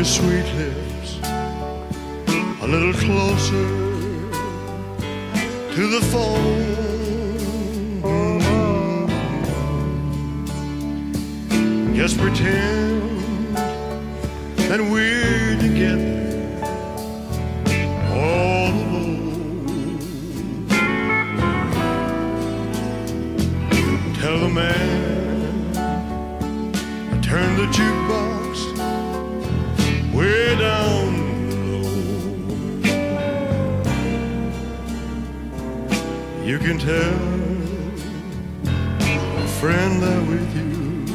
your sweet lips a little closer to the phone. Just pretend that we're together all alone. Tell the man I turned the jukebox way down low. You can tell a friend there with you,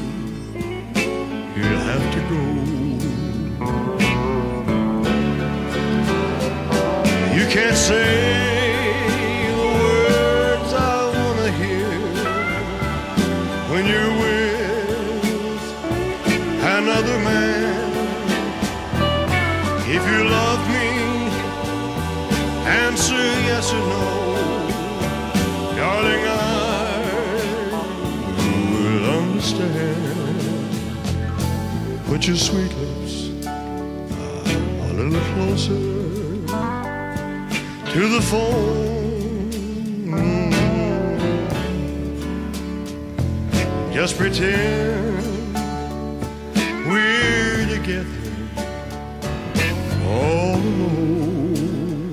you'll have to go. You can't say the words I wanna hear when you're with another man. If you love me, answer yes or no. Darling, I will understand. Put your sweet lips a little closer to the phone. Just pretend we're together all alone.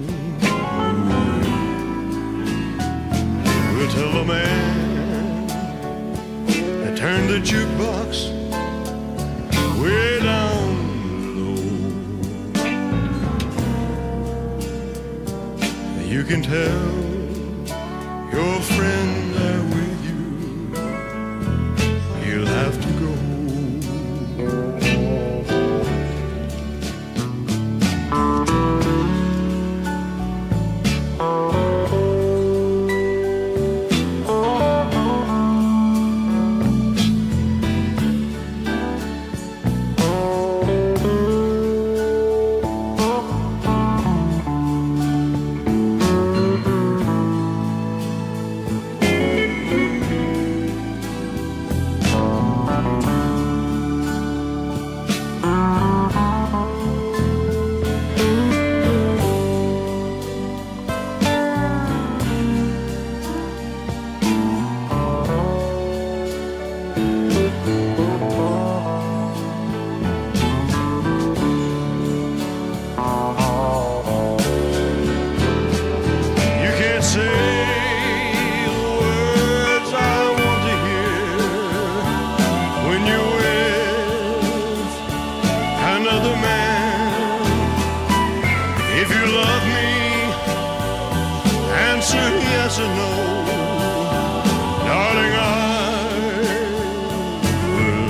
We'll tell the man that turned the jukebox way down low. You can tell your friend there with you, you'll have to go. Yes or no, darling, I will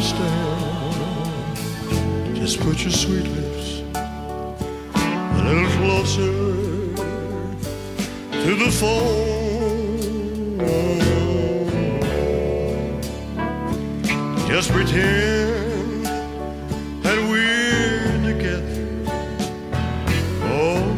understand. Just put your sweet lips a little closer to the phone. Just pretend that we're together. Oh,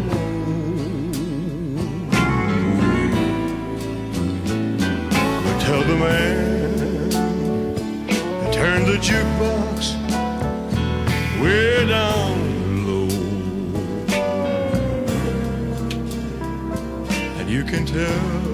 tell the man that turned the jukebox way down low. And you can tell